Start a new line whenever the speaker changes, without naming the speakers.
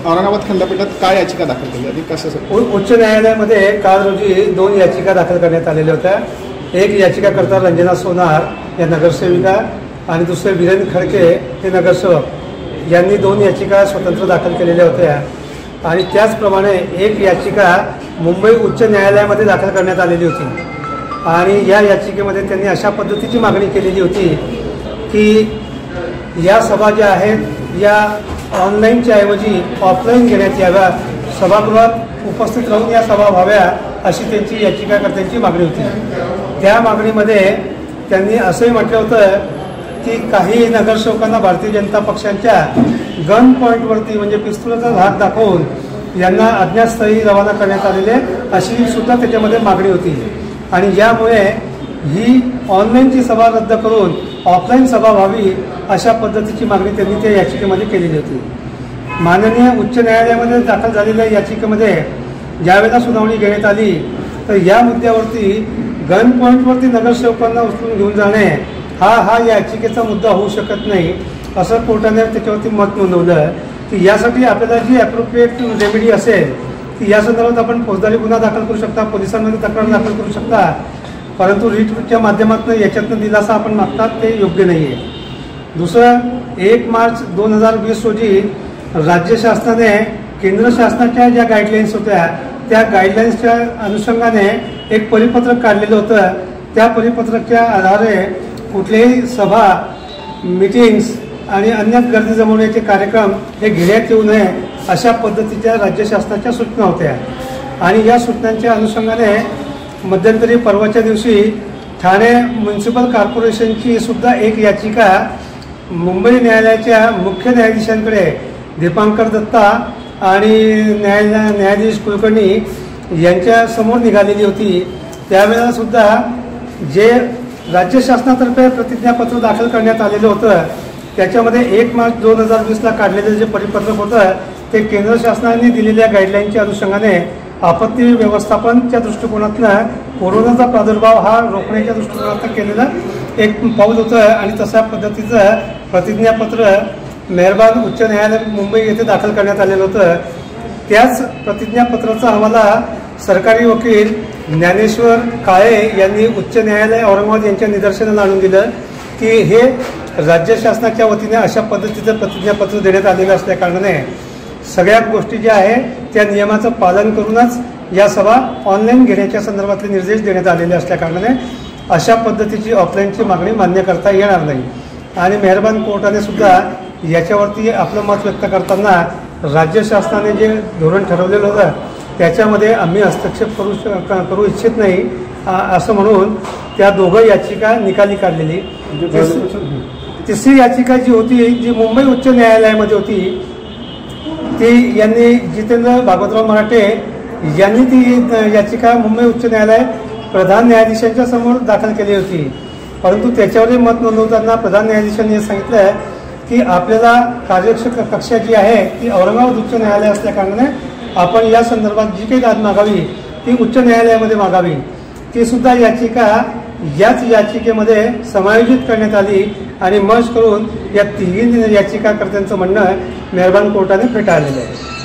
औरंगाबाद खंडपीठात काय याचिका दाखल केली आणि कशासाठी?
उच्च न्यायालयामध्ये काल रोजी 2 याचिका दाखल करण्यात आलेल्या होत्या। एक याचिकाकर्ता रंजना सोनार या नगरसेविका आणि दुसरे वीरेंद्र खडके हे नगरसेवक यांनी 2 याचिका स्वतंत्र दाखल केलेल्या होत्या आणि त्याचप्रमाणे एक याचिका मुंबई उच्च न्यायालयामध्ये दाखल करण्यात आलेली होती आणि या याचिकेमध्ये त्यांनी अशा पद्धतीची मागणी केलेली होती की या सभा ज्या आहेत या ऑनलाईनच्या ऐवजी ऑफलाईन घेण्यात याव्या, सभागृहात उपस्थित राहून या सभा व्हाव्या अशी त्यांची याचिकाकर्त्यांची मागणी होती। त्या मागणीमध्ये त्यांनी असंही म्हटलं होतं की काही नगरसेवकांना भारतीय जनता पक्षांच्या गन पॉईंटवरती म्हणजे पिस्तुलाचा धाक दाखवून यांना अज्ञातस्थळी रवाना करण्यात आलेले अशी सुद्धा त्याच्यामध्ये मागणी होती आणि यामुळे ही ऑनलाईनची सभा रद्द करून ऑफलाईन सभा व्हावी अशा पद्धतीची मागणी त्यांनी त्या याचिकेमध्ये केलेली होती। माननीय उच्च न्यायालयामध्ये दाखल झालेल्या याचिकेमध्ये ज्यावेळेला सुनावणी घेण्यात आली तर या मुद्द्यावरती गन पॉईंटवरती नगरसेवकांना उचलून घेऊन जाणे हा याचिकेचा मुद्दा होऊ शकत नाही असं कोर्टाने त्याच्यावरती मत नोंदवलं की यासाठी आपल्याला जी ॲप्रोप्रिएट रेमेडी असेल की या संदर्भात आपण फौजदारी गुन्हा दाखल करू शकता, पोलिसांमध्ये तक्रार दाखल करू शकता, परंतु रिटच्या माध्यमातून याच्यातनं दिलासा आपण मागतात ते योग्य नाही आहे। दुसरं 1 मार्च 2020 रोजी राज्य शासनाने केंद्र शासनाच्या ज्या गाईडलाईन्स होत्या त्या गाईडलाईन्सच्या अनुषंगाने एक परिपत्रक काढलेलं होतं। त्या परिपत्रकाच्या आधारे कुठलेही सभा, मीटिंग्स आणि अन्य गर्दी जमवण्याचे कार्यक्रम हे घेण्यात येऊ नये अशा पद्धतीच्या राज्य शासनाच्या सूचना होत्या आणि या सूचनांच्या अनुषंगाने मध्यंतरी परवाच्या दिवशी ठाणे म्युनिसिपल कॉर्पोरेशनची सुद्धा एक याचिका मुंबई न्यायालयाच्या मुख्य न्यायाधीशांकडे दीपांकर दत्ता आणि न्यायाधीश कुलकर्णी यांच्या समोर निघालेली होती। त्यावेळेला सुद्धा जे राज्य शासनातर्फे प्रतिज्ञापत्र दाखल करण्यात आलेलं होतं त्याच्यामध्ये 1 मार्च 2020ला काढलेलं जे परिपत्रक होतं ते केंद्र शासनाने दिलेल्या गाईडलाईनच्या अनुषंगाने आपत्ती व्यवस्थापनच्या दृष्टिकोनातनं कोरोनाचा प्रादुर्भाव हा रोखण्याच्या दृष्टिकोनातनं केलेलं एक पाऊल होतं आणि तशा पद्धतीचं प्रतिज्ञापत्र मेहरबान उच्च न्यायालय मुंबई येथे दाखल करण्यात आलेलं होतं। त्याच प्रतिज्ञापत्राचा हवाला सरकारी वकील ज्ञानेश्वर काळे यांनी उच्च न्यायालय औरंगाबाद यांच्या निदर्शनाला आणून दिलं की हे राज्य शासनाच्या वतीने अशा पद्धतीचं प्रतिज्ञापत्र देण्यात आलेलं असल्याकारणाने सगळ्या गोष्टी ज्या आहेत त्या नियमाचं पालन करूनच या सभा ऑनलाईन घेण्याच्या संदर्भातले निर्देश देण्यात आलेले असल्याकारणाने अशा पद्धतीची ऑफलाईनची मागणी मान्य करता येणार नाही आणि मेहरबान कोर्टाने सुद्धा याच्यावरती आपलं मत व्यक्त करताना राज्य शासनाने जे धोरण ठरवलेलं होतं त्याच्यामध्ये आम्ही हस्तक्षेप करू इच्छित नाही असं म्हणून त्या दोघं याचिका निकाली काढलेली। तिसरी याचिका जी होती जी मुंबई उच्च न्यायालयामध्ये होती ती यांनी जितेंद्र भागवतराव मराठे यांनी ती याचिका मुंबई उच्च न्यायालय प्रधान न्यायाधीशांच्या समोर दाखल केली होती, परंतु त्याच्यावरही मत नोंदवताना प्रधान न्यायाधीशांनी हे सांगितलं की आपल्याला कार्यक्षक कक्षा जी आहे ती औरंगाबाद उच्च न्यायालय असल्याकारणाने आपण या संदर्भात जी काही दाद मागावी ती उच्च न्यायालयामध्ये मागावी। ती सुद्धा याचिका याच याचिकेमध्ये समायोजित करण्यात आली आणि मर्ज करून या 3 याचिकाकर्त्यांचं म्हणणं मेहरबान कोर्टाने फेटाळलेलं आहे।